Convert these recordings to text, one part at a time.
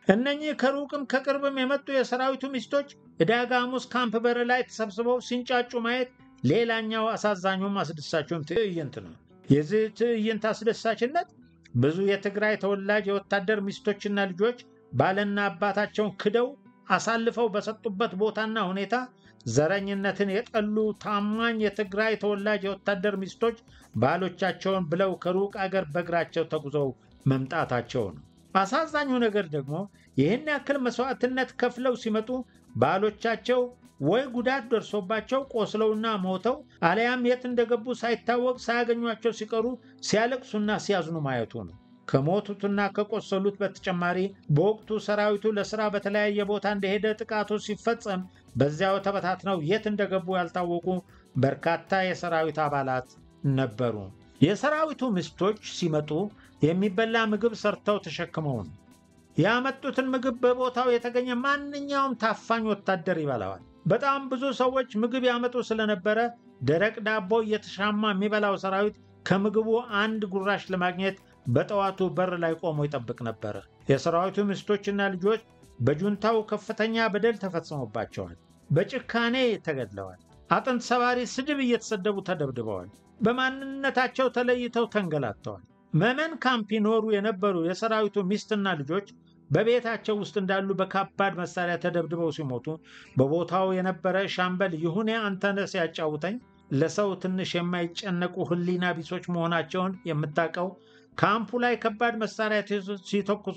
እነኚህ ከሩቅም ከቅርብም የመጡ የሰራዊቱ ሚስቶች ዳጋሙስ ካምፕ በር ላይ ተሰብስበው ሲንጫጩ ማየት ሌላኛው አሳዛኙም አስደሳችም ትዕይንት ነው። የዚህ ትዕይንት አስደሳችነት ብዙ የትግራይ ተወላጅ የወታደር ሚስቶችና ልጆች ባልና አባታቸውን ክደው አሳልፈው በሰጡበት ቦታና ሁኔታ ዘረኝነትን የጠሉ ታማኝ የትግራይ ተወላጅ የወታደር ሚስቶች ባሎቻቸውን ብለው ከሩቅ አገር በእግራቸው ተጉዘው መምጣታቸው ነው። አሳዛኙ ነገር ደግሞ ይህን ያክል መስዋዕትነት ከፍለው ሲመጡ ባሎቻቸው ወይ ጉዳት ደርሶባቸው ቆስለውና ሞተው አለያም የት እንደገቡ ሳይታወቅ ሳያገኟቸው ሲቀሩ ሲያለቅሱና ሲያዝኑ ማየቱ ነው። ከሞቱትና ከቆሰሉት በተጨማሪ በወቅቱ ሰራዊቱ ለሥራ በተለያየ ቦታ እንደሄደ ጥቃቱ ሲፈጸም በዚያው ተበታትነው የት እንደገቡ ያልታወቁ በርካታ የሰራዊት አባላት ነበሩ። የሰራዊቱ ሚስቶች ሲመጡ የሚበላ ምግብ ሰርተው ተሸክመው ነው። ያመጡትን ምግብ በቦታው የተገኘ ማንኛውም ታፋኝ ወታደር ይበላዋል። በጣም ብዙ ሰዎች ምግብ ያመጡ ስለነበረ ደረቅ ዳቦ እየተሻማ የሚበላው ሰራዊት ከምግቡ አንድ ጉራሽ ለማግኘት በጠዋቱ በር ላይ ቆሞ ይጠብቅ ነበር። የሰራዊቱ ሚስቶችና ልጆች በጁንታው ከፍተኛ በደል ተፈጽሞባቸዋል። በጭካኔ ተገድለዋል። አጥንት ሰባሪ ስድብ እየተሰደቡ ተደብድበዋል። በማንነታቸው ተለይተው ተንገላተዋል። መመን ካምፕ ይኖሩ የነበሩ የሰራዊቱ ሚስትና ልጆች በቤታቸው ውስጥ እንዳሉ በከባድ መሳሪያ ተደብድበው ሲሞቱ በቦታው የነበረ ሻምበል ይሁኔ አንተነህ ሲያጫውተኝ ለሰው ትንሽ የማይጨነቁ ህሊና ቢሶች መሆናቸውን የምታውቀው ካምፑ ላይ ከባድ መሳሪያ ሲተኩሱ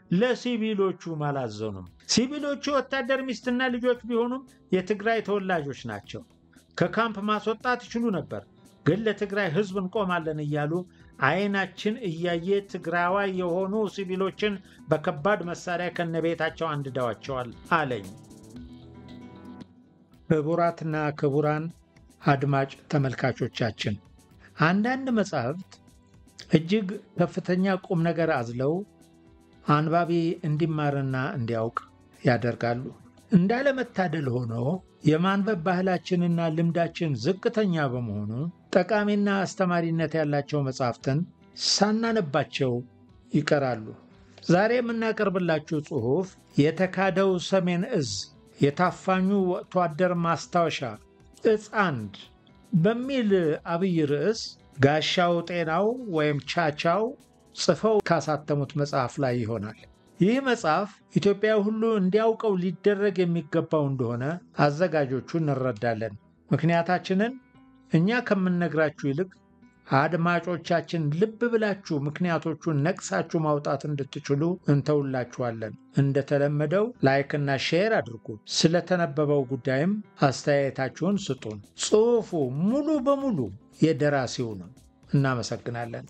ለሲቪሎቹ አላዘኑም። ሲቪሎቹ ወታደር ሚስትና ልጆች ቢሆኑም የትግራይ ተወላጆች ናቸው። ከካምፕ ማስወጣት ይችሉ ነበር፣ ግን ለትግራይ ህዝብ እንቆማለን እያሉ አይናችን እያየ ትግራዋይ የሆኑ ሲቪሎችን በከባድ መሳሪያ ከነቤታቸው አንድደዋቸዋል አለኝ። ክቡራትና ክቡራን አድማጭ ተመልካቾቻችን አንዳንድ መጻሕፍት እጅግ ከፍተኛ ቁም ነገር አዝለው አንባቢ እንዲማርና እንዲያውቅ ያደርጋሉ። እንዳለመታደል ሆኖ የማንበብ ባህላችንና ልምዳችን ዝቅተኛ በመሆኑ ጠቃሚና አስተማሪነት ያላቸው መጻሕፍትን ሳናነባቸው ይቀራሉ። ዛሬ የምናቀርብላችሁ ጽሑፍ የተካደው ሰሜን እዝ የታፋኙ ወታደር ማስታወሻ ዕፅ 1 በሚል አብይ ርዕስ ጋሻው ጤናው ወይም ቻቻው ጽፈው ካሳተሙት መጽሐፍ ላይ ይሆናል። ይህ መጽሐፍ ኢትዮጵያ ሁሉ እንዲያውቀው ሊደረግ የሚገባው እንደሆነ አዘጋጆቹ እንረዳለን። ምክንያታችንን እኛ ከምንነግራችሁ ይልቅ አድማጮቻችን ልብ ብላችሁ ምክንያቶቹን ነቅሳችሁ ማውጣት እንድትችሉ እንተውላችኋለን። እንደተለመደው ላይክና ሼር አድርጉ። ስለተነበበው ጉዳይም አስተያየታችሁን ስጡን። ጽሑፉ ሙሉ በሙሉ የደራሲው ነው። እናመሰግናለን።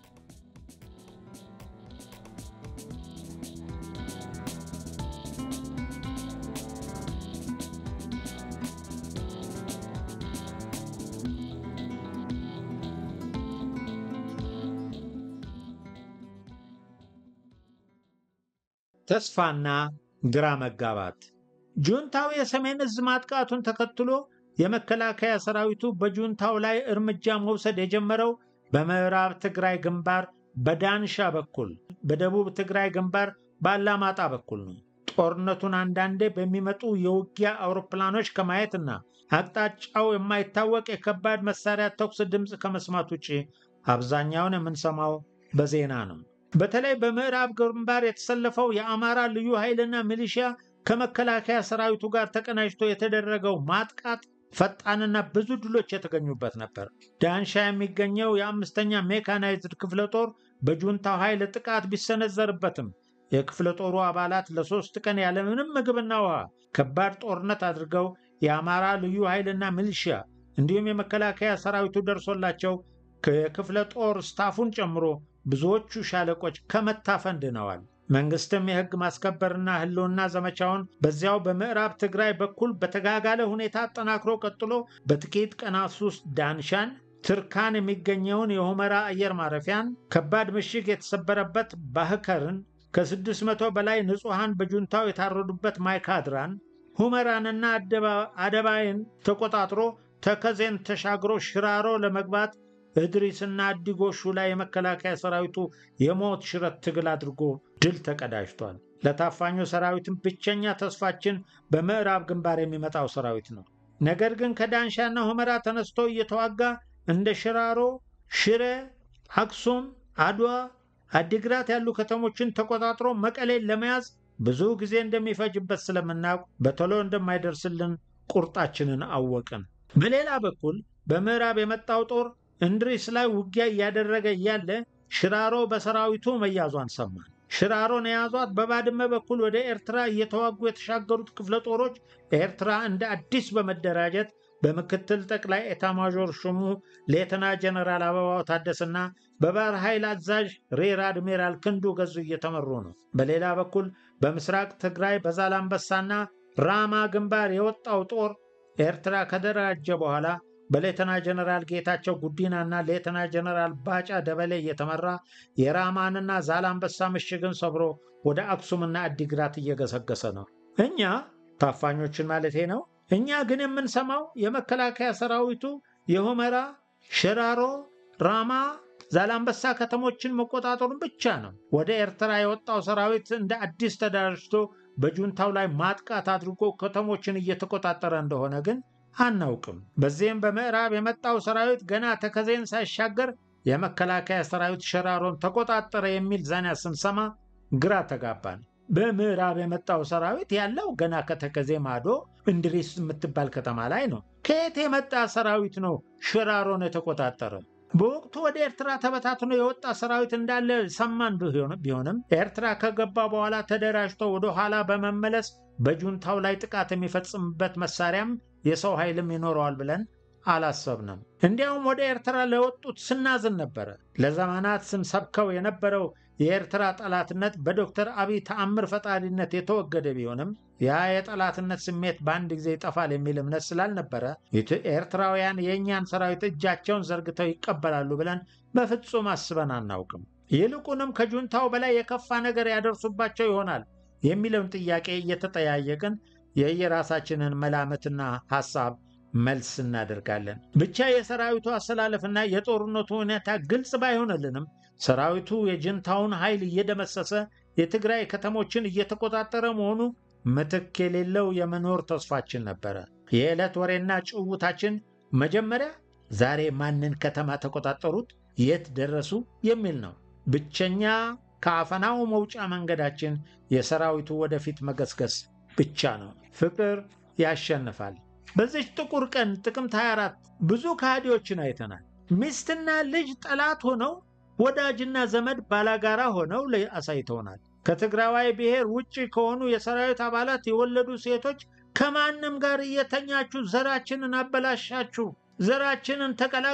ተስፋና ግራ መጋባት። ጁንታው የሰሜን እዝ ማጥቃቱን ተከትሎ የመከላከያ ሰራዊቱ በጁንታው ላይ እርምጃ መውሰድ የጀመረው በምዕራብ ትግራይ ግንባር በዳንሻ በኩል፣ በደቡብ ትግራይ ግንባር ባላማጣ በኩል ነው። ጦርነቱን አንዳንዴ በሚመጡ የውጊያ አውሮፕላኖች ከማየትና አቅጣጫው የማይታወቅ የከባድ መሳሪያ ተኩስ ድምፅ ከመስማት ውጪ አብዛኛውን የምንሰማው በዜና ነው። በተለይ በምዕራብ ግንባር የተሰለፈው የአማራ ልዩ ኃይልና ሚሊሺያ ከመከላከያ ሰራዊቱ ጋር ተቀናጅቶ የተደረገው ማጥቃት ፈጣንና ብዙ ድሎች የተገኙበት ነበር። ዳንሻ የሚገኘው የ5ኛ ሜካናይዝድ ክፍለ ጦር በጁንታው ኃይል ጥቃት ቢሰነዘርበትም የክፍለ ጦሩ አባላት ለ3 ቀን ያለምንም ምግብና ውሃ ከባድ ጦርነት አድርገው የአማራ ልዩ ኃይልና ሚሊሺያ እንዲሁም የመከላከያ ሰራዊቱ ደርሶላቸው ከክፍለ ጦር ስታፉን ጨምሮ ብዙዎቹ ሻለቆች ከመታፈን ድነዋል። መንግስትም የሕግ ማስከበርና ህልውና ዘመቻውን በዚያው በምዕራብ ትግራይ በኩል በተጋጋለ ሁኔታ አጠናክሮ ቀጥሎ በጥቂት ቀናት ውስጥ ዳንሻን፣ ትርካን የሚገኘውን የሁመራ አየር ማረፊያን፣ ከባድ ምሽግ የተሰበረበት ባህከርን፣ ከ600 በላይ ንጹሃን በጁንታው የታረዱበት ማይካድራን፣ ሁመራንና አደባይን ተቆጣጥሮ ተከዜን ተሻግሮ ሽራሮ ለመግባት እድሪስና አዲጎሹ ላይ የመከላከያ ሰራዊቱ የሞት ሽረት ትግል አድርጎ ድል ተቀዳጅቷል። ለታፋኙ ሰራዊትም ብቸኛ ተስፋችን በምዕራብ ግንባር የሚመጣው ሰራዊት ነው። ነገር ግን ከዳንሻና ሁመራ ተነስቶ እየተዋጋ እንደ ሽራሮ፣ ሽረ፣ አክሱም፣ አድዋ፣ አዲግራት ያሉ ከተሞችን ተቆጣጥሮ መቀሌን ለመያዝ ብዙ ጊዜ እንደሚፈጅበት ስለምናውቅ በቶሎ እንደማይደርስልን ቁርጣችንን አወቅን። በሌላ በኩል በምዕራብ የመጣው ጦር እንድሪስ ላይ ውጊያ እያደረገ እያለ ሽራሮ በሰራዊቱ መያዟን ሰማን። ሽራሮን የያዟት በባድመ በኩል ወደ ኤርትራ እየተዋጉ የተሻገሩት ክፍለ ጦሮች ኤርትራ እንደ አዲስ በመደራጀት በምክትል ጠቅላይ ኤታማዦር ሹሙ ሌተና ጀነራል አበባው ታደሰና በባህር ኃይል አዛዥ ሬር አድሚራል ክንዱ ገዙ እየተመሩ ነው። በሌላ በኩል በምስራቅ ትግራይ በዛላምበሳና ራማ ግንባር የወጣው ጦር ኤርትራ ከደራጀ በኋላ በሌተና ጀነራል ጌታቸው ጉዲናና ሌተና ጀነራል ባጫ ደበሌ እየተመራ የራማንና ዛላምበሳ ምሽግን ሰብሮ ወደ አክሱምና አዲግራት እየገሰገሰ ነው። እኛ ታፋኞችን ማለቴ ነው። እኛ ግን የምንሰማው የመከላከያ ሰራዊቱ የሁመራ፣ ሽራሮ፣ ራማ፣ ዛላምበሳ ከተሞችን መቆጣጠሩን ብቻ ነው። ወደ ኤርትራ የወጣው ሰራዊት እንደ አዲስ ተደራጅቶ በጁንታው ላይ ማጥቃት አድርጎ ከተሞችን እየተቆጣጠረ እንደሆነ ግን አናውቅም። በዚህም በምዕራብ የመጣው ሰራዊት ገና ተከዜን ሳይሻገር የመከላከያ ሰራዊት ሽራሮን ተቆጣጠረ የሚል ዜና ስንሰማ ግራ ተጋባን። በምዕራብ የመጣው ሰራዊት ያለው ገና ከተከዜ ማዶ እንድሪስ የምትባል ከተማ ላይ ነው። ከየት የመጣ ሰራዊት ነው ሽራሮን የተቆጣጠረ? በወቅቱ ወደ ኤርትራ ተበታትኖ የወጣ ሰራዊት እንዳለ ሰማን ቢሆንም ኤርትራ ከገባ በኋላ ተደራጅቶ ወደ ኋላ በመመለስ በጁንታው ላይ ጥቃት የሚፈጽምበት መሳሪያም የሰው ኃይልም ይኖረዋል ብለን አላሰብንም። እንዲያውም ወደ ኤርትራ ለወጡት ስናዝን ነበረ። ለዘመናት ስንሰብከው የነበረው የኤርትራ ጠላትነት በዶክተር አብይ ተአምር ፈጣሪነት የተወገደ ቢሆንም ያ የጠላትነት ስሜት በአንድ ጊዜ ይጠፋል የሚል እምነት ስላልነበረ ኤርትራውያን የእኛን ሰራዊት እጃቸውን ዘርግተው ይቀበላሉ ብለን በፍጹም አስበን አናውቅም። ይልቁንም ከጁንታው በላይ የከፋ ነገር ያደርሱባቸው ይሆናል የሚለውን ጥያቄ እየተጠያየቅን የየራሳችንን መላምትና ሐሳብ መልስ እናደርጋለን። ብቻ የሰራዊቱ አሰላለፍና የጦርነቱ ሁኔታ ግልጽ ባይሆንልንም ሰራዊቱ የጁንታውን ኃይል እየደመሰሰ የትግራይ ከተሞችን እየተቆጣጠረ መሆኑ ምትክ የሌለው የመኖር ተስፋችን ነበረ። የዕለት ወሬና ጭውውታችን መጀመሪያ ዛሬ ማንን ከተማ ተቆጣጠሩት፣ የት ደረሱ የሚል ነው። ብቸኛ ከአፈናው መውጫ መንገዳችን የሰራዊቱ ወደፊት መገስገስ ብቻ ነው። ፍቅር ያሸንፋል። በዚህ ጥቁር ቀን ጥቅምት 24 ብዙ ከሃዲዎችን አይተናል። ሚስትና ልጅ ጠላት ሆነው ወዳጅና ዘመድ ባላጋራ ሆነው አሳይተውናል። ከትግራዋይ ብሔር ውጪ ከሆኑ የሰራዊት አባላት የወለዱ ሴቶች ከማንም ጋር እየተኛችሁ ዘራችንን አበላሻችሁ፣ ዘራችንን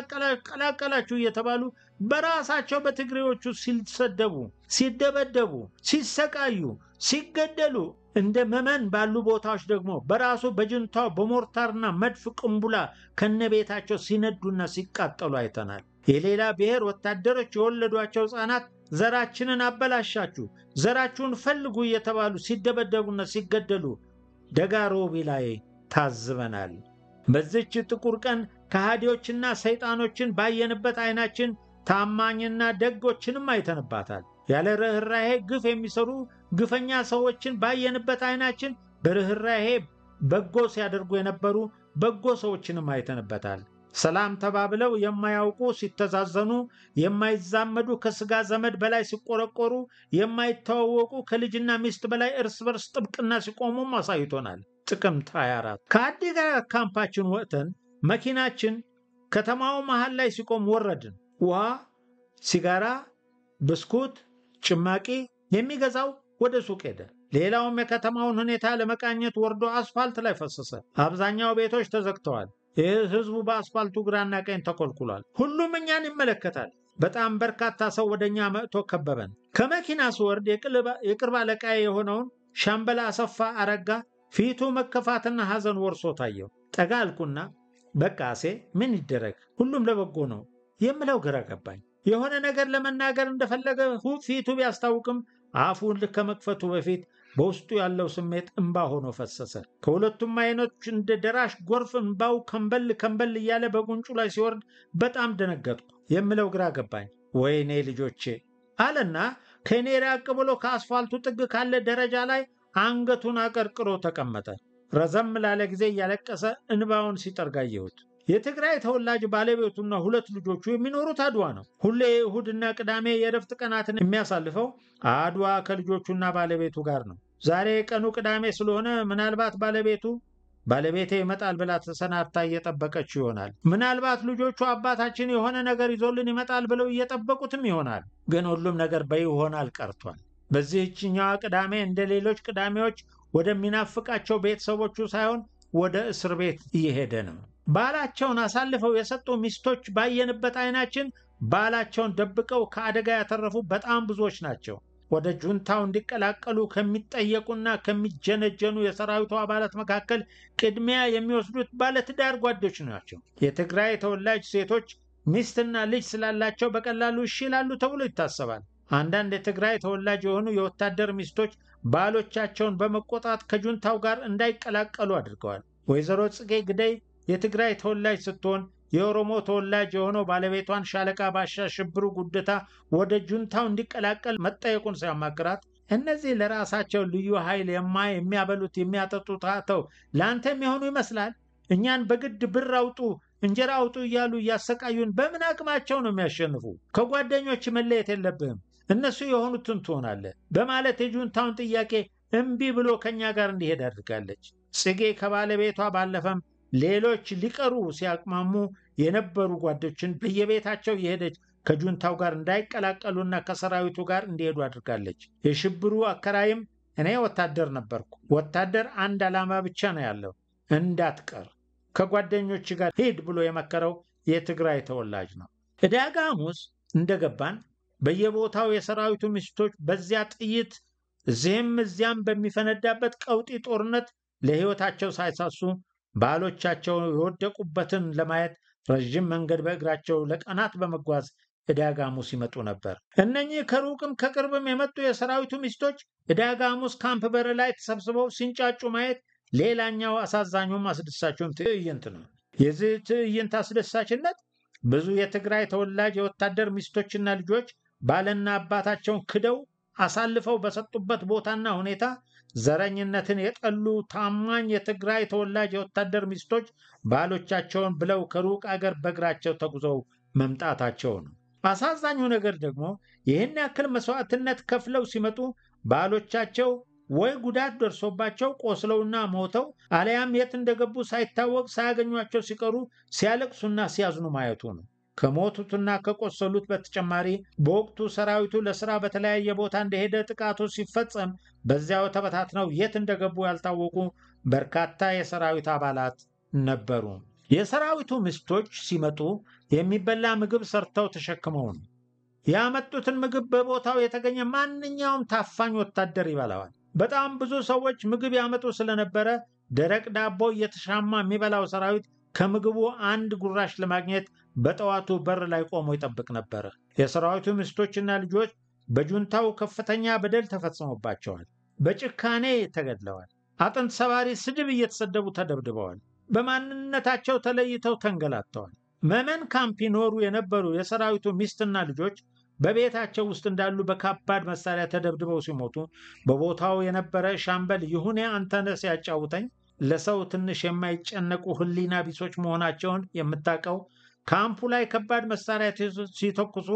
ተቀላቀላችሁ እየተባሉ በራሳቸው በትግሬዎቹ ሲሰደቡ፣ ሲደበደቡ፣ ሲሰቃዩ፣ ሲገደሉ እንደ መመን ባሉ ቦታዎች ደግሞ በራሱ በጁንታው በሞርታርና መድፍ ቅንቡላ ከነቤታቸው ሲነዱና ሲቃጠሉ አይተናል። የሌላ ብሔር ወታደሮች የወለዷቸው ሕፃናት ዘራችንን አበላሻችሁ፣ ዘራችሁን ፈልጉ እየተባሉ ሲደበደቡና ሲገደሉ ደጋሮቢ ላይ ታዝበናል። በዚች ጥቁር ቀን ከሃዲዎችና ሰይጣኖችን ባየንበት አይናችን ታማኝና ደጎችንም አይተንባታል። ያለ ርህራሄ ግፍ የሚሰሩ ግፈኛ ሰዎችን ባየንበት አይናችን በርህራሄ በጎ ሲያደርጉ የነበሩ በጎ ሰዎችንም አይተንበታል። ሰላም ተባብለው የማያውቁ ሲተዛዘኑ፣ የማይዛመዱ ከስጋ ዘመድ በላይ ሲቆረቆሩ፣ የማይተዋወቁ ከልጅና ሚስት በላይ እርስ በርስ ጥብቅና ሲቆሙም አሳይቶናል። ጥቅምት 24 ከአዲግራት ካምፓችን ወጥተን መኪናችን ከተማው መሃል ላይ ሲቆም ወረድን። ውሃ፣ ሲጋራ፣ ብስኩት፣ ጭማቂ የሚገዛው ወደ ሱቅ ሄደ። ሌላውም የከተማውን ሁኔታ ለመቃኘት ወርዶ አስፋልት ላይ ፈሰሰ። አብዛኛው ቤቶች ተዘግተዋል። ህዝቡ በአስፋልቱ ግራና ቀኝ ተኮልኩሏል። ሁሉም እኛን ይመለከታል። በጣም በርካታ ሰው ወደኛ መጥቶ ከበበን። ከመኪና ስወርድ የቅርብ አለቃዬ የሆነውን ሻምበል አሰፋ አረጋ ፊቱ መከፋትና ሐዘን ወርሶ ታየው። ጠጋ አልኩና በቃሴ ምን ይደረግ ሁሉም ለበጎ ነው የምለው ግራ ገባኝ። የሆነ ነገር ለመናገር እንደፈለገ ፊቱ ቢያስታውቅም አፉን ከመክፈቱ በፊት በውስጡ ያለው ስሜት እንባ ሆኖ ፈሰሰ። ከሁለቱም አይኖች እንደ ደራሽ ጎርፍ እንባው ከንበል እያለ በጉንጩ ላይ ሲወርድ በጣም ደነገጥኩ። የምለው ግራ ገባኝ። ወይኔ ልጆቼ አለና ከኔ ራቅ ብሎ ከአስፋልቱ ጥግ ካለ ደረጃ ላይ አንገቱን አቀርቅሮ ተቀመጠ። ረዘም ላለ ጊዜ እያለቀሰ እንባውን ሲጠርጋየሁት። የትግራይ ተወላጅ ባለቤቱና ሁለት ልጆቹ የሚኖሩት አድዋ ነው። ሁሌ እሁድና ቅዳሜ የረፍት ቀናትን የሚያሳልፈው አድዋ ከልጆቹና ባለቤቱ ጋር ነው። ዛሬ ቀኑ ቅዳሜ ስለሆነ ምናልባት ባለቤቴ ይመጣል ብላ ተሰናድታ እየጠበቀች ይሆናል። ምናልባት ልጆቹ አባታችን የሆነ ነገር ይዞልን ይመጣል ብለው እየጠበቁትም ይሆናል። ግን ሁሉም ነገር በይሆናል ቀርቷል። በዚህኛዋ ቅዳሜ እንደ ሌሎች ቅዳሜዎች ወደሚናፍቃቸው ቤተሰቦቹ ሳይሆን ወደ እስር ቤት እየሄደ ነው። ባላቸውን አሳልፈው የሰጡ ሚስቶች ባየንበት አይናችን ባላቸውን ደብቀው ከአደጋ ያተረፉ በጣም ብዙዎች ናቸው። ወደ ጁንታው እንዲቀላቀሉ ከሚጠየቁና ከሚጀነጀኑ የሰራዊቱ አባላት መካከል ቅድሚያ የሚወስዱት ባለትዳር ጓዶች ናቸው። የትግራይ ተወላጅ ሴቶች ሚስትና ልጅ ስላላቸው በቀላሉ እሺ ይላሉ ተብሎ ይታሰባል። አንዳንድ የትግራይ ተወላጅ የሆኑ የወታደር ሚስቶች ባሎቻቸውን በመቆጣት ከጁንታው ጋር እንዳይቀላቀሉ አድርገዋል። ወይዘሮ ጽጌ ግደይ የትግራይ ተወላጅ ስትሆን የኦሮሞ ተወላጅ የሆነው ባለቤቷን ሻለቃ ባሻ ሽብሩ ጉደታ ወደ ጁንታው እንዲቀላቀል መጠየቁን ሲያማክራት እነዚህ ለራሳቸው ልዩ ኃይል የሚያበሉት የሚያጠጡት አተው ላንተም የሆኑ ይመስላል። እኛን በግድ ብር አውጡ እንጀራ አውጡ እያሉ ያሰቃዩን በምን አቅማቸው ነው የሚያሸንፉ? ከጓደኞች መለየት የለብህም እነሱ የሆኑትን ትሆናለህ በማለት የጁንታውን ጥያቄ እምቢ ብሎ ከኛ ጋር እንዲሄድ አድርጋለች። ጽጌ ከባለቤቷ ባለፈም ሌሎች ሊቀሩ ሲያቅማሙ የነበሩ ጓዶችን በየቤታቸው የሄደች ከጁንታው ጋር እንዳይቀላቀሉና ከሰራዊቱ ጋር እንዲሄዱ አድርጋለች። የሽብሩ አከራይም እኔ ወታደር ነበርኩ፣ ወታደር አንድ ዓላማ ብቻ ነው ያለው፣ እንዳትቀር ከጓደኞች ጋር ሄድ ብሎ የመከረው የትግራይ ተወላጅ ነው። ዕዳጋ ሐሙስ እንደገባን በየቦታው የሰራዊቱ ሚስቶች በዚያ ጥይት እዚህም እዚያም በሚፈነዳበት ቀውጢ ጦርነት ለሕይወታቸው ሳይሳሱ ባሎቻቸው የወደቁበትን ለማየት ረጅም መንገድ በእግራቸው ለቀናት በመጓዝ ዕዳጋ ሐሙስ ይመጡ ነበር። እነኚህ ከሩቅም ከቅርብም የመጡ የሰራዊቱ ሚስቶች ዕዳጋ ሐሙስ ካምፕ በር ላይ ተሰብስበው ሲንጫጩ ማየት ሌላኛው አሳዛኙም አስደሳችም ትዕይንት ነው። የዚህ ትዕይንት አስደሳችነት ብዙ የትግራይ ተወላጅ የወታደር ሚስቶችና ልጆች ባልና አባታቸውን ክደው አሳልፈው በሰጡበት ቦታና ሁኔታ ዘረኝነትን የጠሉ ታማኝ የትግራይ ተወላጅ የወታደር ሚስቶች ባሎቻቸውን ብለው ከሩቅ አገር በእግራቸው ተጉዘው መምጣታቸው ነው። አሳዛኙ ነገር ደግሞ ይህን ያክል መስዋዕትነት ከፍለው ሲመጡ ባሎቻቸው ወይ ጉዳት ደርሶባቸው ቆስለውና ሞተው አለያም የት እንደገቡ ሳይታወቅ ሳያገኟቸው ሲቀሩ ሲያለቅሱና ሲያዝኑ ማየቱ ነው። ከሞቱትና ከቆሰሉት በተጨማሪ በወቅቱ ሰራዊቱ ለሥራ በተለያየ ቦታ እንደሄደ ጥቃቱ ሲፈጸም በዚያው ተበታትነው የት እንደገቡ ያልታወቁ በርካታ የሰራዊት አባላት ነበሩ። የሰራዊቱ ሚስቶች ሲመጡ የሚበላ ምግብ ሰርተው ተሸክመው ነው። ያመጡትን ምግብ በቦታው የተገኘ ማንኛውም ታፋኝ ወታደር ይበላዋል። በጣም ብዙ ሰዎች ምግብ ያመጡ ስለነበረ ደረቅ ዳቦ እየተሻማ የሚበላው ሰራዊት ከምግቡ አንድ ጉራሽ ለማግኘት በጠዋቱ በር ላይ ቆሞ ይጠብቅ ነበር። የሰራዊቱ ሚስቶችና ልጆች በጁንታው ከፍተኛ በደል ተፈጽሞባቸዋል። በጭካኔ ተገድለዋል። አጥንት ሰባሪ ስድብ እየተሰደቡ ተደብድበዋል። በማንነታቸው ተለይተው ተንገላተዋል። መመን ካምፕ ይኖሩ የነበሩ የሰራዊቱ ሚስትና ልጆች በቤታቸው ውስጥ እንዳሉ በከባድ መሳሪያ ተደብድበው ሲሞቱ በቦታው የነበረ ሻምበል ይሁኔ አንተነህ ሲያጫውተኝ ለሰው ትንሽ የማይጨነቁ ህሊና ቢሶች መሆናቸውን የምታውቀው ካምፑ ላይ ከባድ መሳሪያ ሲተኩሱ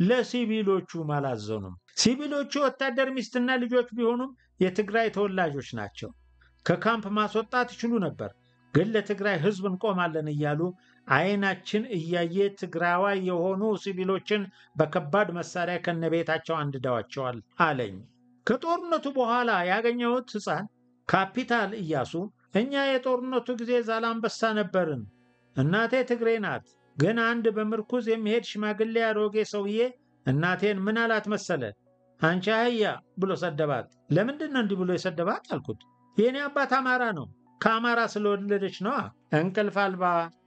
ለሲቪሎቹ አላዘኑም። ሲቪሎቹ ወታደር ሚስትና ልጆች ቢሆኑም የትግራይ ተወላጆች ናቸው። ከካምፕ ማስወጣት ይችሉ ነበር፣ ግን ለትግራይ ህዝብ እንቆማለን እያሉ አይናችን እያየ ትግራዋይ የሆኑ ሲቪሎችን በከባድ መሳሪያ ከነቤታቸው አንድደዋቸዋል አለኝ። ከጦርነቱ በኋላ ያገኘሁት ሕፃን ካፒታል እያሱ እኛ የጦርነቱ ጊዜ ዛላምበሳ ነበርን። እናቴ ትግሬ ናት፣ ግን አንድ በምርኩዝ የሚሄድ ሽማግሌ አሮጌ ሰውዬ እናቴን ምን አላት መሰለ? አንቺ አህያ ብሎ ሰደባት። ለምንድን ነው እንዲህ ብሎ የሰደባት አልኩት። የኔ አባት አማራ ነው፣ ከአማራ ስለወለደች ነው። እንቅልፍ አልባ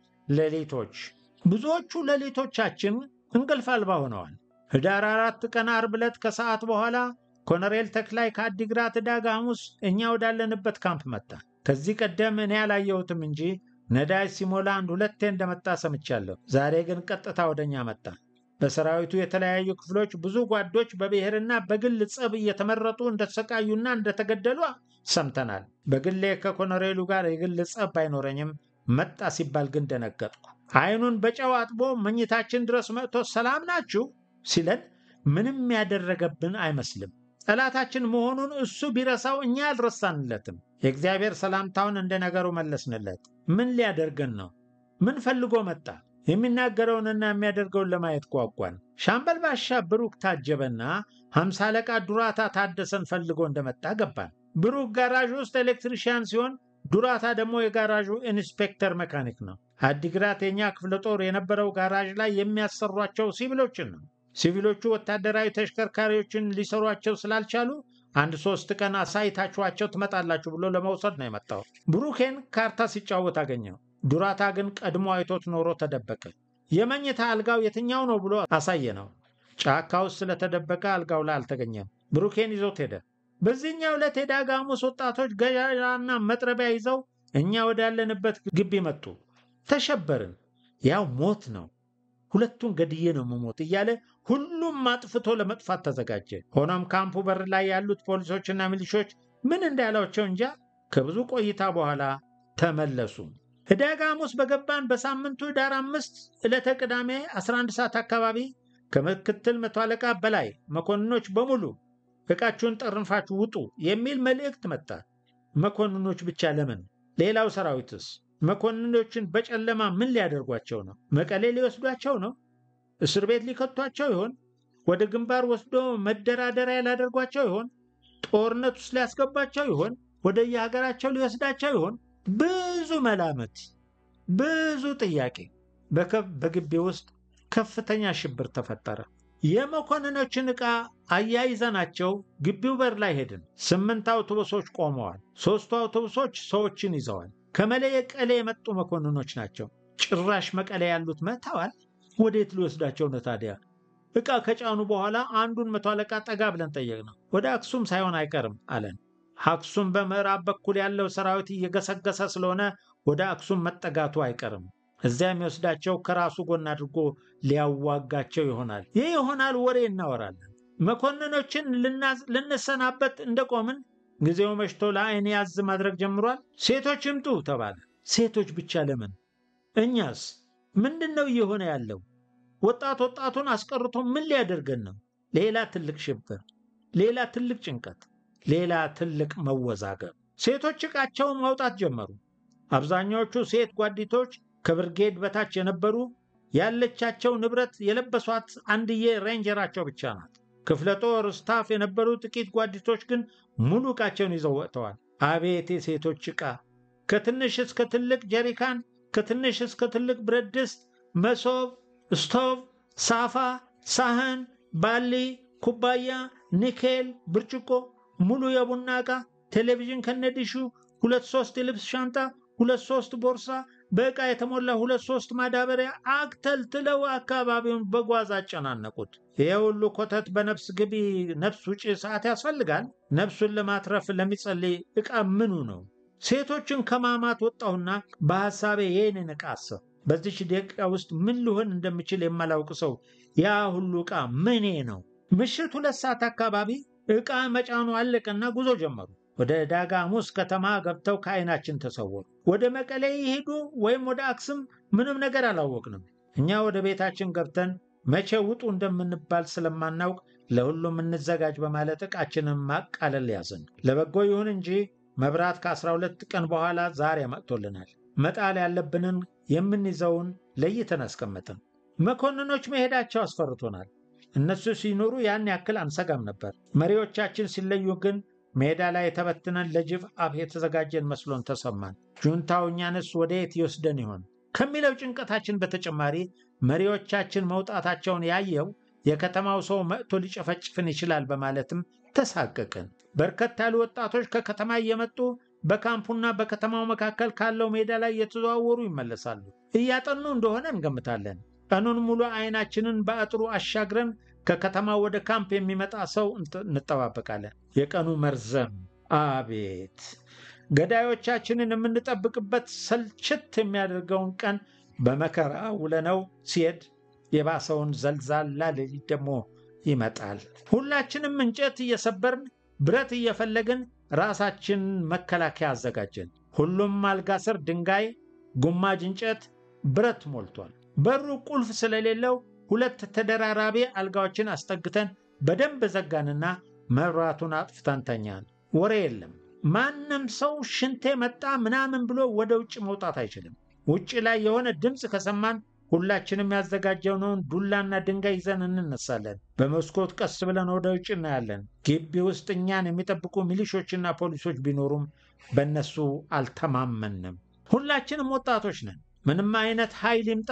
ሌሊቶች። ብዙዎቹ ሌሊቶቻችን እንቅልፍ አልባ ሆነዋል። ህዳር 4 ቀን ዓርብ ዕለት ከሰዓት በኋላ ኮሎኔል ተክላይ ከአዲግራት ዕዳጋ ሐሙስ እኛ ወዳለንበት ካምፕ መጣ። ከዚህ ቀደም እኔ ያላየሁትም እንጂ ነዳጅ ሲሞላ አንድ ሁለቴ እንደመጣ ሰምቻለሁ። ዛሬ ግን ቀጥታ ወደኛ መጣ። በሰራዊቱ የተለያዩ ክፍሎች ብዙ ጓዶች በብሔርና በግል ጸብ እየተመረጡ እንደተሰቃዩና እንደተገደሉ ሰምተናል። በግሌ ከኮሎኔሉ ጋር የግል ጸብ ባይኖረኝም መጣ ሲባል ግን ደነገጥኩ። አይኑን በጨው አጥቦ መኝታችን ድረስ መጥቶ ሰላም ናችሁ ሲለን ምንም ያደረገብን አይመስልም። ጠላታችን መሆኑን እሱ ቢረሳው እኛ አልረሳንለትም። የእግዚአብሔር ሰላምታውን እንደ ነገሩ መለስንለት። ምን ሊያደርገን ነው? ምን ፈልጎ መጣ? የሚናገረውንና የሚያደርገውን ለማየት ጓጓን። ሻምበል ባሻ ብሩክ ታጀበና 50 አለቃ ዱራታ ታደሰን ፈልጎ እንደመጣ ገባን። ብሩክ ጋራዥ ውስጥ ኤሌክትሪሽያን ሲሆን ዱራታ ደግሞ የጋራዡ ኢንስፔክተር መካኒክ ነው። አዲግራት የኛ ክፍለ ጦር የነበረው ጋራዥ ላይ የሚያሰሯቸው ሲቪሎችን ነው። ሲቪሎቹ ወታደራዊ ተሽከርካሪዎችን ሊሰሯቸው ስላልቻሉ 1-3 ቀን አሳይታችኋቸው ትመጣላችሁ ብሎ ለመውሰድ ነው የመጣው። ብሩኬን ካርታ ሲጫወት አገኘው። ዱራታ ግን ቀድሞ አይቶት ኖሮ ተደበቀ። የመኝታ አልጋው የትኛው ነው ብሎ አሳየነው። ጫካ ውስጥ ስለተደበቀ አልጋው ላይ አልተገኘም። ብሩኬን ይዞት ሄደ። በዚህኛው ዕለት የዳጋሙስ ወጣቶች ገጃና መጥረቢያ ይዘው እኛ ወዳለንበት ግቢ መጡ። ተሸበርን። ያው ሞት ነው፣ ሁለቱን ገድዬ ነው መሞት እያለ ሁሉም አጥፍቶ ለመጥፋት ተዘጋጀ። ሆኖም ካምፑ በር ላይ ያሉት ፖሊሶችና ሚሊሾች ምን እንዳላቸው እንጃ ከብዙ ቆይታ በኋላ ተመለሱ። ዳጋሙስ በገባን በሳምንቱ ዳር 5 ዕለተ ቅዳሜ 11 ሰዓት አካባቢ ከምክትል መቶ አለቃ በላይ መኮንኖች በሙሉ ዕቃችሁን ጠርንፋችሁ ውጡ የሚል መልእክት መጣ። መኮንኖች ብቻ ለምን? ሌላው ሰራዊትስ? መኮንኖችን በጨለማ ምን ሊያደርጓቸው ነው? መቀሌ ሊወስዷቸው ነው? እስር ቤት ሊከቷቸው ይሆን? ወደ ግንባር ወስዶ መደራደሪያ ሊያደርጓቸው ይሆን? ጦርነት ውስጥ ሊያስገባቸው ይሆን? ወደ የሀገራቸው ሊወስዳቸው ይሆን? ብዙ መላመት፣ ብዙ ጥያቄ። በግቢ ውስጥ ከፍተኛ ሽብር ተፈጠረ። የመኮንኖችን ዕቃ አያይዘናቸው ግቢው በር ላይ ሄድን። 8 አውቶቡሶች ቆመዋል። 3ቱ አውቶቡሶች ሰዎችን ይዘዋል። ከመቀሌ የመጡ መኮንኖች ናቸው። ጭራሽ መቀሌ ያሉት መተዋል። ወዴት ሊወስዳቸው ነው ታዲያ? ዕቃ ከጫኑ በኋላ አንዱን መቶ አለቃ ጠጋ ብለን ጠየቅነው። ወደ አክሱም ሳይሆን አይቀርም አለን። አክሱም በምዕራብ በኩል ያለው ሰራዊት እየገሰገሰ ስለሆነ ወደ አክሱም መጠጋቱ አይቀርም። እዚያ የሚወስዳቸው ከራሱ ጎን አድርጎ ሊያዋጋቸው ይሆናል። ይህ ይሆናል ወሬ እናወራለን። መኮንኖችን ልንሰናበት እንደቆምን ጊዜው መሽቶ ለአይን ያዝ ማድረግ ጀምሯል። ሴቶች ይምጡ ተባለ። ሴቶች ብቻ ለምን? እኛስ ምንድነው እየሆነ ያለው? ወጣቱን አስቀርቶ ምን ሊያደርገን ነው? ሌላ ትልቅ ሽብር፣ ሌላ ትልቅ ጭንቀት፣ ሌላ ትልቅ መወዛገብ። ሴቶች ዕቃቸውን ማውጣት ጀመሩ። አብዛኛዎቹ ሴት ጓዲቶች ከብርጌድ በታች የነበሩ ያለቻቸው ንብረት የለበሷት አንድዬ ሬንጀራቸው ብቻ ናት። ክፍለ ጦር ስታፍ የነበሩ ጥቂት ጓዲቶች ግን ሙሉ ዕቃቸውን ይዘው ወጥተዋል። አቤት የሴቶች ዕቃ! ከትንሽ እስከ ትልቅ ጀሪካን፣ ከትንሽ እስከ ትልቅ ብረት ድስት፣ መሶብ፣ ስቶቭ፣ ሳፋ፣ ሳህን፣ ባሊ፣ ኩባያ፣ ኒኬል፣ ብርጭቆ፣ ሙሉ የቡና ዕቃ፣ ቴሌቪዥን ከነዲሹ፣ 2-3 የልብስ ሻንጣ፣ 2-3 ቦርሳ፣ በዕቃ የተሞላ 2-3 ማዳበሪያ አክተልትለው አካባቢውን በጓዝ አጨናነቁት። ይህ ሁሉ ኮተት በነፍስ ግቢ ነፍስ ውጪ ሰዓት ያስፈልጋል? ነፍሱን ለማትረፍ ለሚጸልይ ዕቃ ምኑ ነው? ሴቶችን ከማማት ወጣሁና በሐሳቤ ይህንን ዕቃ አሰብ። በዚች ደቂቃ ውስጥ ምን ልሆን እንደምችል የማላውቅ ሰው ያ ሁሉ ዕቃ ምኔ ነው? ምሽት 2 ሰዓት አካባቢ ዕቃ መጫኑ አለቀና ጉዞ ጀመሩ። ወደ ዳጋሙስ ከተማ ገብተው ከዓይናችን ተሰወሩ። ወደ መቀሌ ይሄዱ ወይም ወደ አክሱም ምንም ነገር አላወቅንም። እኛ ወደ ቤታችን ገብተን መቼ ውጡ እንደምንባል ስለማናውቅ ለሁሉም እንዘጋጅ በማለት ዕቃችንን ማቃለል ያዝን። ለበጎ ይሁን እንጂ መብራት ከ12 ቀን በኋላ ዛሬ መጥቶልናል። መጣል ያለብንን የምንይዘውን ለይተን አስቀመጥን። መኮንኖች መሄዳቸው አስፈርቶናል። እነሱ ሲኖሩ ያን ያክል አንሰጋም ነበር። መሪዎቻችን ሲለዩ ግን ሜዳ ላይ ተበትነን ለጅብ አፍ የተዘጋጀን መስሎን ተሰማን። ጁንታው እኛንስ ወዴት ይወስደን ይሆን ከሚለው ጭንቀታችን በተጨማሪ መሪዎቻችን መውጣታቸውን ያየው የከተማው ሰው መጥቶ ሊጨፈጭፍን ይችላል በማለትም ተሳቀቅን። በርከት ያሉ ወጣቶች ከከተማ እየመጡ በካምፑና በከተማው መካከል ካለው ሜዳ ላይ እየተዘዋወሩ ይመለሳሉ። እያጠኑ እንደሆነ እንገምታለን። ቀኑን ሙሉ አይናችንን በአጥሩ አሻግረን ከከተማው ወደ ካምፕ የሚመጣ ሰው እንጠባበቃለን። የቀኑ መርዘም አቤት! ገዳዮቻችንን የምንጠብቅበት ሰልችት የሚያደርገውን ቀን በመከራ ውለነው ሲሄድ የባሰውን ዘልዛላ ሌሊት ደግሞ ይመጣል። ሁላችንም እንጨት እየሰበርን ብረት እየፈለግን ራሳችን መከላከያ አዘጋጀን። ሁሉም አልጋ ስር ድንጋይ፣ ጉማጅ እንጨት፣ ብረት ሞልቷል። በሩ ቁልፍ ስለሌለው ሁለት ተደራራቢ አልጋዎችን አስጠግተን በደንብ ዘጋንና መብራቱን አጥፍተን ተኛን። ወሬ የለም። ማንም ሰው ሽንቴ መጣ ምናምን ብሎ ወደ ውጭ መውጣት አይችልም። ውጭ ላይ የሆነ ድምፅ ከሰማን ሁላችንም ያዘጋጀነውን ዱላና ድንጋይ ይዘን እንነሳለን። በመስኮት ቀስ ብለን ወደ ውጭ እናያለን። ግቢ ውስጥ እኛን የሚጠብቁ ሚሊሾችና ፖሊሶች ቢኖሩም በእነሱ አልተማመንም። ሁላችንም ወጣቶች ነን። ምንም አይነት ኃይል ይምጣ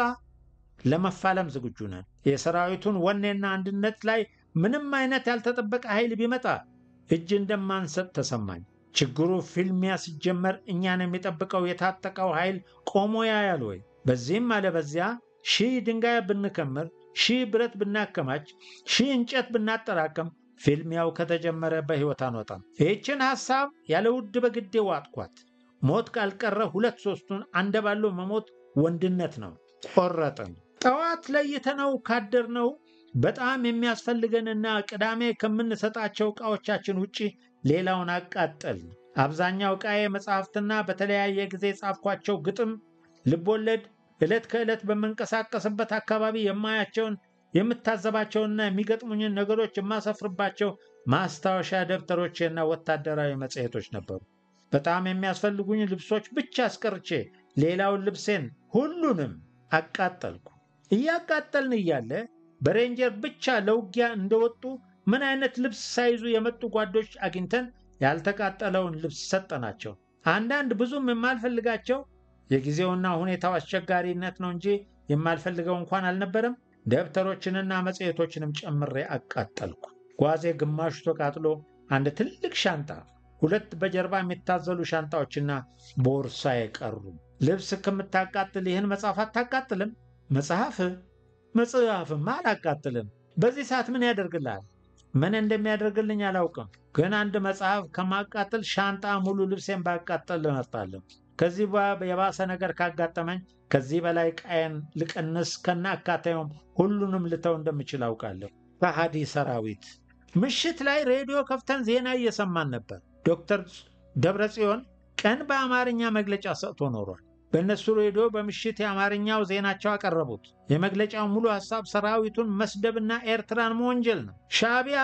ለመፋለም ዝግጁ ነን። የሰራዊቱን ወኔና አንድነት ላይ ምንም አይነት ያልተጠበቀ ኃይል ቢመጣ እጅ እንደማንሰጥ ተሰማኝ። ችግሩ ፊልሚያ ሲጀመር እኛን የሚጠብቀው የታጠቀው ኃይል ቆሞ ያያል ወይ? በዚህም አለ በዚያ ሺህ ድንጋይ ብንከምር፣ ሺህ ብረት ብናከማች፣ ሺህ እንጨት ብናጠራቅም ፊልሚያው ከተጀመረ በሕይወት አንወጣም። ይህችን ሐሳብ ያለ ውድ በግዴ ዋጥኳት። ሞት ካልቀረ ሁለት ሶስቱን አንደባሎ መሞት ወንድነት ነው። ቆረጥን። ጠዋት ለይተነው ካደርነው በጣም የሚያስፈልገንና ቅዳሜ ከምንሰጣቸው ዕቃዎቻችን ውጪ ሌላውን አቃጠልን። አብዛኛው ዕቃዬ መጽሐፍትና በተለያየ ጊዜ ጻፍኳቸው ግጥም፣ ልቦለድ፣ ዕለት ከዕለት በመንቀሳቀስበት አካባቢ የማያቸውን የምታዘባቸውና የሚገጥሙኝን ነገሮች የማሰፍርባቸው ማስታወሻ ደብተሮቼና ወታደራዊ መጽሔቶች ነበሩ። በጣም የሚያስፈልጉኝ ልብሶች ብቻ አስቀርቼ ሌላውን ልብሴን ሁሉንም አቃጠልኩ። እያቃጠልን እያለ በሬንጀር ብቻ ለውጊያ እንደወጡ ምን አይነት ልብስ ሳይዙ የመጡ ጓዶች አግኝተን ያልተቃጠለውን ልብስ ሰጠናቸው። አንዳንድ ብዙም የማልፈልጋቸው የጊዜውና ሁኔታው አስቸጋሪነት ነው እንጂ የማልፈልገው እንኳን አልነበረም። ደብተሮችንና መጽሔቶችንም ጨምሬ አቃጠልኩ። ጓዜ ግማሹ ተቃጥሎ አንድ ትልቅ ሻንጣ፣ ሁለት በጀርባ የሚታዘሉ ሻንጣዎችና ቦርሳ የቀሩ። ልብስ ከምታቃጥል ይህን መጽሐፍ አታቃጥልም? መጽሐፍማ አላቃጥልም። በዚህ ሰዓት ምን ያደርግልሃል? ምን እንደሚያደርግልኝ አላውቅም፣ ግን አንድ መጽሐፍ ከማቃጠል ሻንጣ ሙሉ ልብሴን ባቃጠል እመርጣለሁ። ከዚህ የባሰ ነገር ካጋጠመኝ ከዚህ በላይ ቃየን ልቀንስ ከናካታዩም ሁሉንም ልተው እንደምችል አውቃለሁ። ከሃዲ ሰራዊት። ምሽት ላይ ሬዲዮ ከፍተን ዜና እየሰማን ነበር። ዶክተር ደብረጽዮን ቀን በአማርኛ መግለጫ ሰጥቶ ኖሯል። በእነሱ ሬዲዮ በምሽት የአማርኛው ዜናቸው አቀረቡት። የመግለጫው ሙሉ ሐሳብ ሰራዊቱን መስደብና ኤርትራን መወንጀል ነው። ሻዕቢያ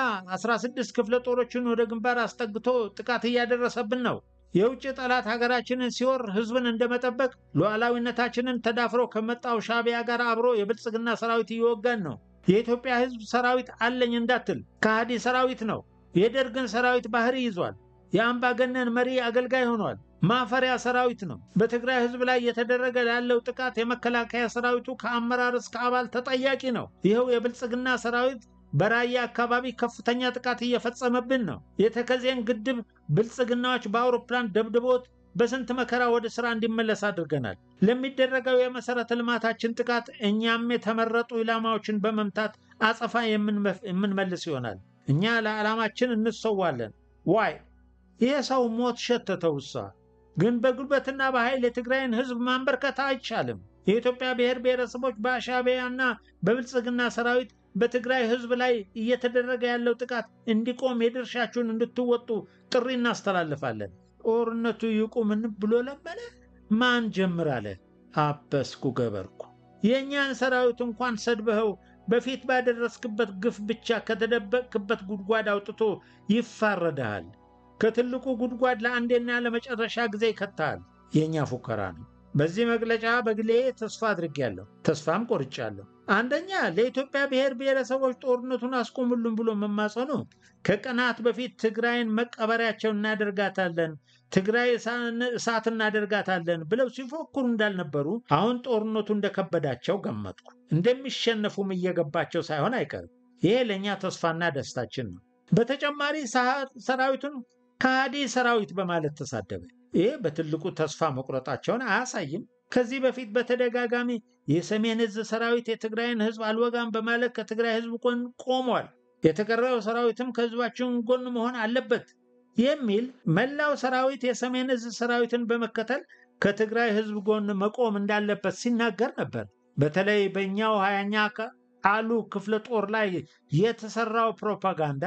16 ክፍለ ጦሮችን ወደ ግንባር አስጠግቶ ጥቃት እያደረሰብን ነው። የውጭ ጠላት ሀገራችንን ሲወር ህዝብን እንደመጠበቅ ሉዓላዊነታችንን ተዳፍሮ ከመጣው ሻዕቢያ ጋር አብሮ የብልጽግና ሰራዊት እየወጋን ነው። የኢትዮጵያ ህዝብ ሰራዊት አለኝ እንዳትል ከሃዲ ሰራዊት ነው። የደርግን ሰራዊት ባህሪ ይዟል። የአምባገነን መሪ አገልጋይ ሆኗል። ማፈሪያ ሰራዊት ነው። በትግራይ ህዝብ ላይ የተደረገ ያለው ጥቃት የመከላከያ ሰራዊቱ ከአመራር እስከ አባል ተጠያቂ ነው። ይኸው የብልጽግና ሰራዊት በራያ አካባቢ ከፍተኛ ጥቃት እየፈጸመብን ነው። የተከዜን ግድብ ብልጽግናዎች በአውሮፕላን ደብድቦት በስንት መከራ ወደ ሥራ እንዲመለስ አድርገናል። ለሚደረገው የመሰረተ ልማታችን ጥቃት እኛም የተመረጡ ኢላማዎችን በመምታት አጸፋ የምንመልስ ይሆናል። እኛ ለዓላማችን እንሰዋለን። ዋይ ይሄ ሰው ሞት ሸተተውሳ። ግን በጉልበትና በኃይል የትግራይን ህዝብ ማንበርከት አይቻልም። የኢትዮጵያ ብሔር ብሔረሰቦች በሻዕቢያና በብልጽግና ሰራዊት በትግራይ ህዝብ ላይ እየተደረገ ያለው ጥቃት እንዲቆም የድርሻችሁን እንድትወጡ ጥሪ እናስተላልፋለን። ጦርነቱ ይቁምን ብሎ ለመነ። ማን ጀምር አለ? አበስኩ ገበርኩ። የእኛን ሰራዊት እንኳን ሰድበኸው በፊት ባደረስክበት ግፍ ብቻ ከተደበቅክበት ጉድጓድ አውጥቶ ይፋረዳል። ከትልቁ ጉድጓድ ለአንዴና ለመጨረሻ ጊዜ ይከታል። የኛ ፉከራ ነው። በዚህ መግለጫ በግሌ ተስፋ አድርጌያለሁ፣ ተስፋም ቆርጫለሁ። አንደኛ ለኢትዮጵያ ብሔር ብሔረሰቦች ጦርነቱን አስቆሙልን ብሎ መማጸኑ ከቀናት በፊት ትግራይን መቀበሪያቸው እናደርጋታለን፣ ትግራይ እሳት እናደርጋታለን ብለው ሲፎክሩ እንዳልነበሩ አሁን ጦርነቱ እንደከበዳቸው ገመትኩ። እንደሚሸነፉም እየገባቸው ሳይሆን አይቀርም። ይሄ ለኛ ተስፋና ደስታችን ነው። በተጨማሪ ሰራዊቱን ከሃዲ ሰራዊት በማለት ተሳደበ። ይሄ በትልቁ ተስፋ መቁረጣቸውን አያሳይም? ከዚህ በፊት በተደጋጋሚ የሰሜን ዕዝ ሰራዊት የትግራይን ህዝብ አልወጋም በማለት ከትግራይ ህዝብ ጎን ቆሟል፣ የተቀረው ሰራዊትም ከህዝባችን ጎን መሆን አለበት የሚል መላው ሰራዊት የሰሜን ዕዝ ሰራዊትን በመከተል ከትግራይ ህዝብ ጎን መቆም እንዳለበት ሲናገር ነበር። በተለይ በእኛው 20ኛ ቃሉ ክፍለ ጦር ላይ የተሰራው ፕሮፓጋንዳ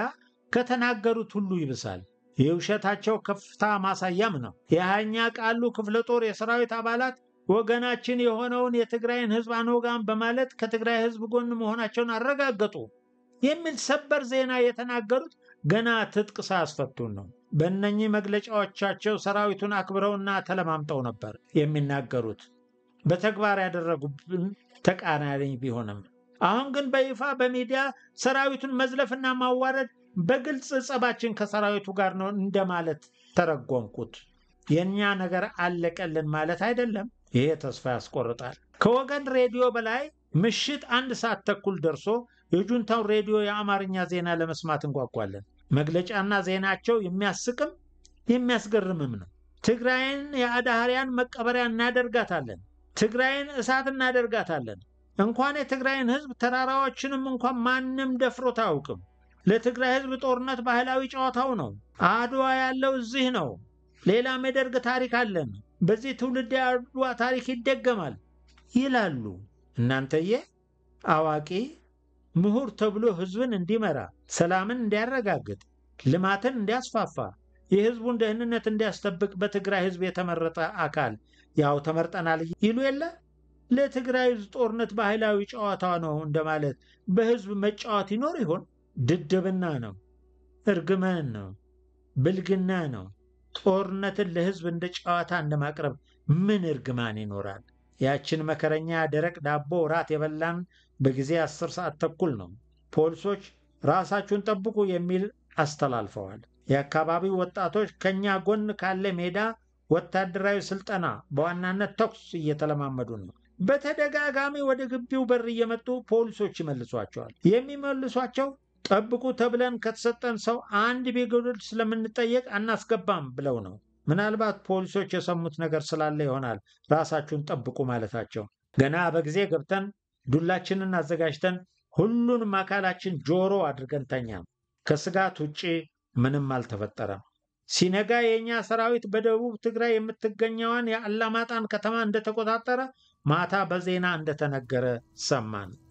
ከተናገሩት ሁሉ ይብሳል። የውሸታቸው ከፍታ ማሳያም ነው። የሃያኛ ቃሉ ክፍለ ጦር የሰራዊት አባላት ወገናችን የሆነውን የትግራይን ህዝብ አንወጋም በማለት ከትግራይ ህዝብ ጎን መሆናቸውን አረጋገጡ የሚል ሰበር ዜና የተናገሩት ገና ትጥቅ ሳያስፈቱን ነው። በእነኚህ መግለጫዎቻቸው ሰራዊቱን አክብረውና ተለማምጠው ነበር የሚናገሩት። በተግባር ያደረጉብን ተቃራኒ ቢሆንም አሁን ግን በይፋ በሚዲያ ሰራዊቱን መዝለፍና ማዋረድ በግልጽ ጸባችን ከሰራዊቱ ጋር ነው እንደማለት ተረጎምኩት። የኛ ነገር አለቀልን ማለት አይደለም። ይሄ ተስፋ ያስቆርጣል። ከወገን ሬዲዮ በላይ ምሽት 1 ሰዓት ተኩል ደርሶ የጁንታው ሬዲዮ የአማርኛ ዜና ለመስማት እንጓጓለን። መግለጫና ዜናቸው የሚያስቅም የሚያስገርምም ነው። ትግራይን የአዳህሪያን መቀበሪያ እናደርጋታለን፣ ትግራይን እሳት እናደርጋታለን። እንኳን የትግራይን ህዝብ ተራራዎችንም እንኳን ማንም ደፍሮት አያውቅም። ለትግራይ ህዝብ ጦርነት ባህላዊ ጨዋታው ነው። አድዋ ያለው እዚህ ነው። ሌላም የደርግ ታሪክ አለን። በዚህ ትውልድ የአድዋ ታሪክ ይደገማል ይላሉ። እናንተዬ አዋቂ ምሁር ተብሎ ህዝብን እንዲመራ፣ ሰላምን እንዲያረጋግጥ፣ ልማትን እንዲያስፋፋ፣ የህዝቡን ደህንነት እንዲያስጠብቅ በትግራይ ህዝብ የተመረጠ አካል ያው ተመርጠናል ይሉ የለ። ለትግራይ ህዝብ ጦርነት ባህላዊ ጨዋታ ነው እንደማለት በህዝብ መጫወት ይኖር ይሆን? ድድብና ነው፣ እርግማን ነው፣ ብልግና ነው። ጦርነትን ለህዝብ እንደ ጨዋታ እንደማቅረብ ምን እርግማን ይኖራል? ያችን መከረኛ ደረቅ ዳቦ ራት የበላን በጊዜ 10 ሰዓት ተኩል ነው። ፖሊሶች ራሳችሁን ጠብቁ የሚል አስተላልፈዋል። የአካባቢው ወጣቶች ከኛ ጎን ካለ ሜዳ ወታደራዊ ስልጠና በዋናነት ተኩስ እየተለማመዱ ነው። በተደጋጋሚ ወደ ግቢው በር እየመጡ ፖሊሶች ይመልሷቸዋል። የሚመልሷቸው ጠብቁ ተብለን ከተሰጠን ሰው አንድ ቢጎድል ስለምንጠየቅ አናስገባም ብለው ነው። ምናልባት ፖሊሶች የሰሙት ነገር ስላለ ይሆናል ራሳችሁን ጠብቁ ማለታቸው። ገና በጊዜ ገብተን ዱላችንን አዘጋጅተን ሁሉንም አካላችን ጆሮ አድርገን ተኛን። ከስጋት ውጪ ምንም አልተፈጠረም። ሲነጋ የኛ ሰራዊት በደቡብ ትግራይ የምትገኘውን የአላማጣን ከተማ እንደተቆጣጠረ ማታ በዜና እንደተነገረ ሰማን።